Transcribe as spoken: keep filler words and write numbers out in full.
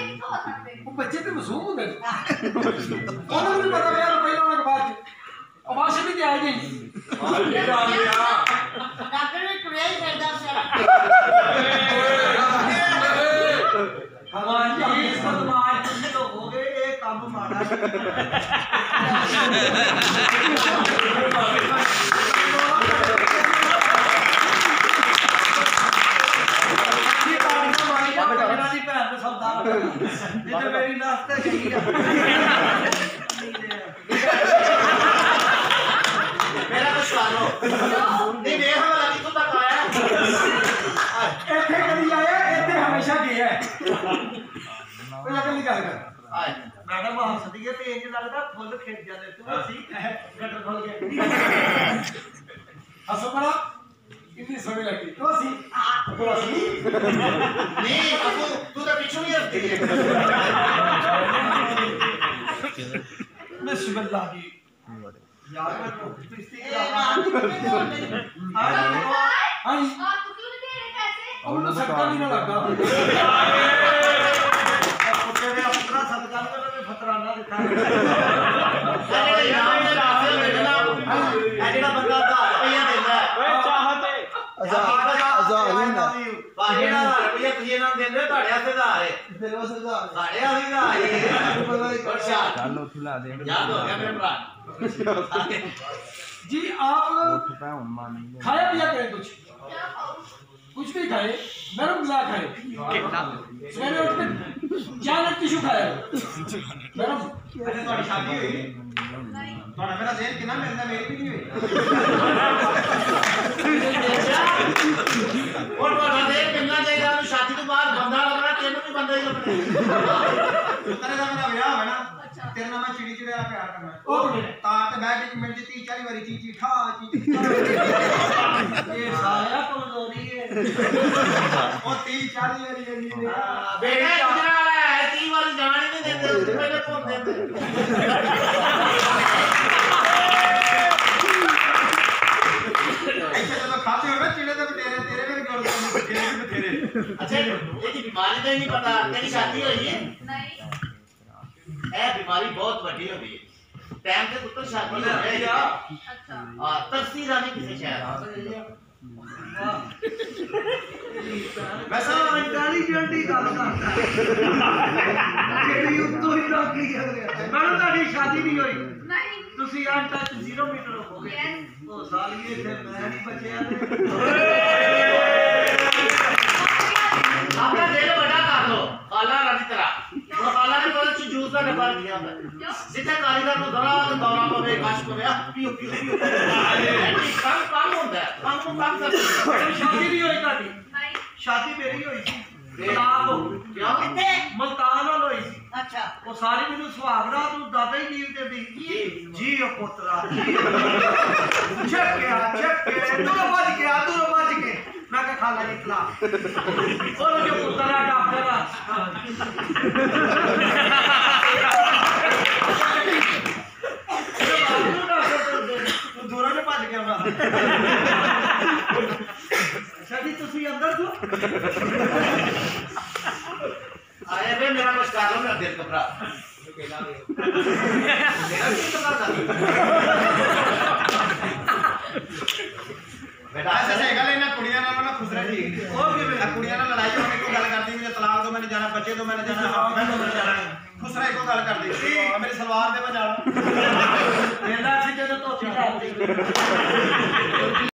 बच्चे तो मासूम होंगे उन्होंने भी पता पहले उन्होंने के बाद आवाज भी आ गई डॉक्टर ने कुड़िया ही कर दस हमारी इस बदमाश तुम लोग हो गए एक काम मारा जिधर मेरी नाश्ता चाहिए मेरा कुछ सवाल हो नहीं देख वाला कितों तक आया ਇੱਥੇ ਕਦੀ ਆਇਆ ਇੱਥੇ ਹਮੇਸ਼ਾ ਗਿਆ ਉਹ ਲੱਗਣ ਦੀ ਗੱਲ ਕਰ ਆਏ ਮੈਡਮ ਹੱਸਦੀ ਹੈ ਤੇ ਇੰਜ ਲੱਗਦਾ ਫੁੱਲ ਖਿੱਚ ਜਾਂਦੇ ਤੂੰ ਅਸੀਂ ਗੱਟਰ ਖੋਲ ਕੇ ਹੱਸੋ ਬੜਾ कितनी समय लगी तो सी तो सी नहीं अबू तू तो पीछे नहीं हटती बिस्मिल्लाह की यार मैं तो इस्ती हां आप क्यों नहीं दे रहे पैसे और सदका भी ना लगा तेरे अपना सदका में खतरा ना दिखा अरे नाम से रास्ते भेजना है जेड़ा बंदा दा रुपया देंदा ओए चाहते अज़ारी ना भाई ना रुपया तुझे ना देंदे ਤੁਹਾਡੇ ਵਾਸਤੇ ਦਾ ਹੈ तेरे वास्ते दा ਸਾਡੇ ਵਾਸते ਦਾ ਹੈ वर्षा चलो खिला दे याद हो गया मेरे भरा जी आप पे हुन मान खाया पिया करें कुछ कुछ भी खाए नरम गिला खाए सवेरे उठ के चार टिश्यू खाया नरम अरे ਤੁਹਾਡੀ शादी हुई ਤੁਹਾਡਾ ਮੇਰਾ ਜ਼ੇਨ ਕਿੰਨਾ ਮਿਲਦਾ ਮੇਰੀ ਵੀ ਨਹੀਂ ਹੋਈ और ਤੁਹਾਡਾ ਜ਼ੇਨ ਕਿੰਨਾ ਚਾਹੀਦਾ ਉਹਨੂੰ ਸ਼ਾਦੀ ਤੋਂ ਬਾਅਦ ਬੰਦਾ ਲੱਭਣਾ ਤੈਨੂੰ ਵੀ ਬੰਦਾ ਹੀ ਲੱਭਣਾ ਤੇਰੇ ਦਾ ਮੇਰਾ ਵਿਆਹ ਹੋਇਆ ਨਾ ਤੇਰੇ ਨਾਲ ਮੈਂ ਚਿੜੀ ਚਿੜਿਆ ਪਿਆਰ ਕਰਨਾ ਉਹ ਕਿਵੇਂ ਤਾਰ ਤੇ ਬੈਠ ਕੇ ਮਿੰਟ ਚ तीस चालीस ਵਾਰੀ ਚੀ ਚੀ ਠਾ ਚੀ ਚੀ ये साया कमजोरी है ਉਹ तीस चालीस ਵਾਰੀ ਜਾਂਦੀ ਨੇ ਬੇਟਾ ਗੁਜਰਾ ਵਾਲਾ ਹੈ तीस ਵਾਰੀ ਜਾਣ ਹੀ ਨਹੀਂ ਦਿੰਦੇ ਉਸ ਪਹਿਲੇ ਭੁੱਲ ਦਿੰਦੇ ऐसे तो खाते हो ना चिड़े तो तेरे तेरे में जोड़ के तेरे में तेरे अच्छा ये बीमारी का ही नहीं पता तेरी शादी हुई है नहीं ए बीमारी बहुत बड़ी होती है टाइम से पुत्र शादी हो गई है अच्छा हां तरसी रानी किसे शहर वैसे इंटेलिजेंट ही गल करता है ਜਿਹੜੀ ਉੱਤੋਂ ਹੀ ਨੌਕਰੀ ਕਰ ਰਿਹਾ ਮੈਨੂੰ ਤੁਹਾਡੀ ਸ਼ਾਦੀ ਨਹੀਂ ਹੋਈ नहीं ਤੁਸੀਂ ਆਂ ਟੱਚ ਜ਼ੀਰੋ ਮੀਟਰ ਹੋ ਗਏ यस ਉਹ ਸਾਲੀਏ ਫਿਰ ਮੈਂ ਨਹੀਂ ਬਚਿਆ अपना दिल बड़ा कर लो खाला रानी तरह और खाला ने बोले ची जूस का डब्बा दिया है जितना कारीगर को जरा तो दौरा पवे काश पवे पियो पियो पियो काम काम होता है काम को काम करते ਸ਼ਾਦੀ ਨਹੀਂ ਹੋਈ ਤੁਹਾਡੀ नहीं ਸ਼ਾਦੀ ਮੇਰੀ ਹੋਈ ਸੀ ਤਲਾਕ ਹੋ ਗਈ क्या ਮਲਤਾਨ ਨਾਲ ਹੋਈ ਸੀ अच्छा ਉਹ ਸਾਰੀ ਮੈਨੂੰ ਸੁਹਾਗਰਾ ਤੂੰ ਦਾਦਾ ਹੀ ਜੀਵ ਤੇ ਦੀ ਜੀ ਉਹ ਪੁੱਤਰਾ ਛੱਕਿਆ ਛੱਕੇ ਤੂੰ ਵੱਜ ਗਿਆ ਤੂੰ ਵੱਜ ਕੇ ਮੈਂ ਕਿਹਾ ਖਾਲਾ ਜੀ ਖਲਾ ਉਹ ਜੋ ਪੁੱਤਰਾ ਡਾਕਟਰ ਆ ਤੂੰ ਦੂਰੋਂ ਨੇ ਭੱਜ ਕੇ ਆਉਣਾ ਸ਼ਾਦੀ ਤੁਸੀਂ ਅੰਦਰ ਤੋਂ आए बे मेरा कुछ कर लो मेरा दिल घबरा मेरा दिल घबरा बेटा ऐसे सही गल इना कुड़ियां नाल ना खुश रह ठीक ਉਹ ਕਿਵੇਂ आ कुड़ियां नाल लड़ाई होके कोई गल करदी मुझे तलाक दो मैंने जाना बच्चे दो मैंने जाना मैं तो मैंने जाना खुश रह को गल करदी मेरी सलवार दे मैं जाना ਮੇਲਾ ਸੀ ਜਦੋਂ ਧੋਤੀ ਲਾ